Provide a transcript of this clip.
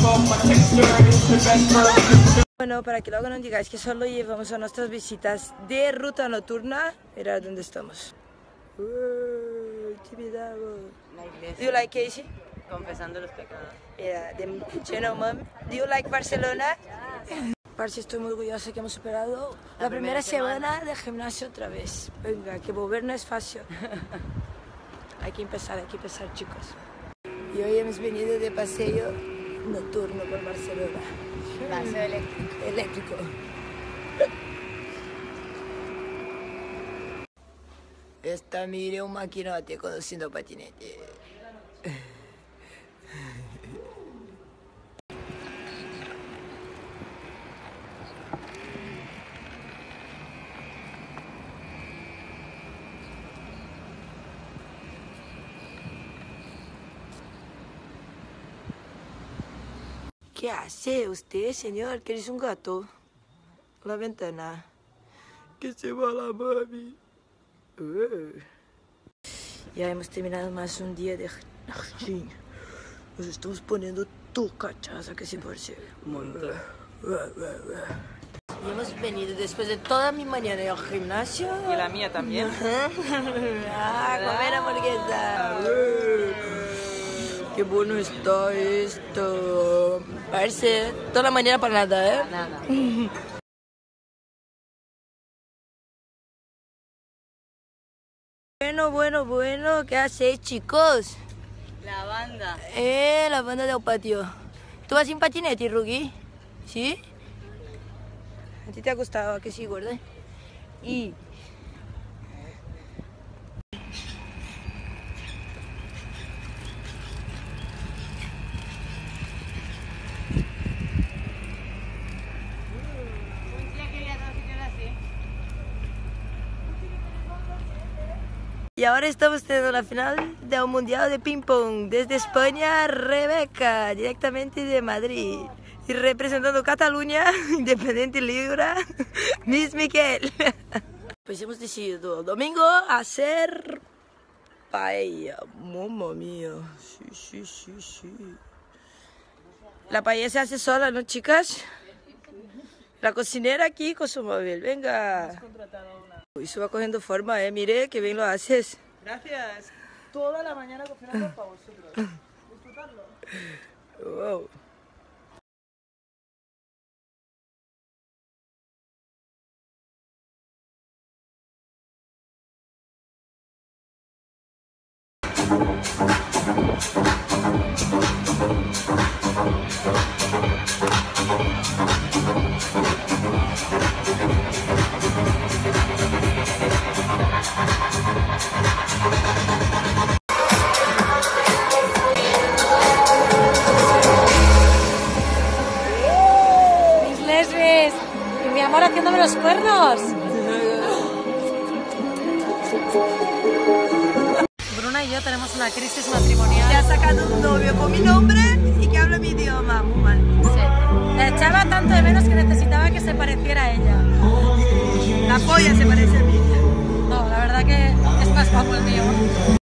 Bueno, para que luego no digáis que solo llevamos a nuestras visitas de ruta nocturna, mirad dónde estamos. La iglesia. Do you like Casey? Confesando los pecados. Yeah, gentlemen. Do you like Barcelona? Parce, estoy muy orgullosa que hemos superado la primera semana de gimnasio otra vez. Venga, que volver no es fácil. Hay que empezar, chicos. Y hoy hemos venido de paseo nocturno por Barcelona. Paseo eléctrico. Eléctrico. Esta mire un maquinote conduciendo patinete. ¿Qué hace usted, señor? ¿Qué es un gato? La ventana. Que se va la mami. Ya hemos terminado más un día de gimnasio. Nos estamos poniendo cachaza, que se parece. Un montón. Y hemos venido después de toda mi mañana al gimnasio. Y la mía también. Comer hamburguesa. Qué bueno está esto. Parece toda la mañana para nada, ¿eh? Nada. Bueno, ¿qué hacéis, chicos? La banda. La banda del patio. ¿Tú vas en patinete, Rugi? ¿Sí? ¿A ti te ha gustado? ¿A que sí, gorda? Y... Y ahora estamos teniendo la final del Mundial de Ping Pong. Desde España, Rebeca, directamente de Madrid. Y representando Cataluña, Independiente Libra, Miss Miquel. Pues hemos decidido el domingo hacer paella. Mamma mía, sí. La paella se hace sola, ¿no, chicas? La cocinera aquí con su móvil, venga. Y se va cogiendo forma, mire, que bien lo haces. Gracias. Toda la mañana cocinando para vosotros. Disfrutarlo. Wow. Mis lesbes, y mi amor haciéndome los cuernos. Bruna y yo tenemos una crisis matrimonial. Se ha sacado un novio con mi nombre y que habla mi idioma, muy mal. Sí. La echaba tanto de menos que necesitaba que se pareciera a ella. La polla se parece a mí. No, la verdad que es más guapo el mío.